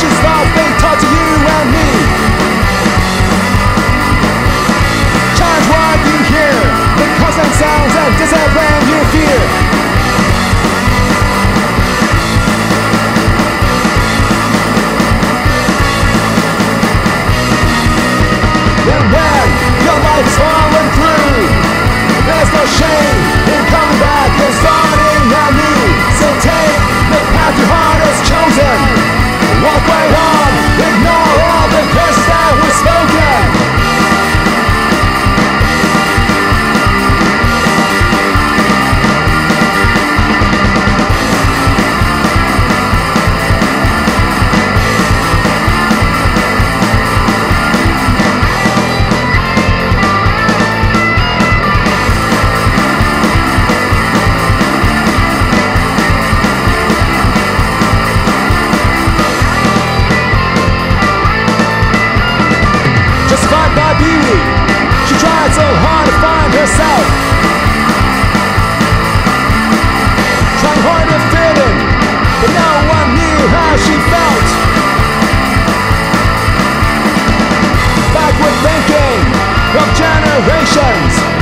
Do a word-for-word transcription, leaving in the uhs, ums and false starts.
Traditions thought they taught to you and me. Challenge what you hear, the constant sounds and discipline you fear. And when your life's falling through, there's no shame in coming back and starting anew. So take the path your heart has chosen. Walk right on, ignore all the curses that were spoken. Justified by beauty, she tried so hard to find herself, trying hard to fit in, but no one knew how she felt. Backward thinking of generations,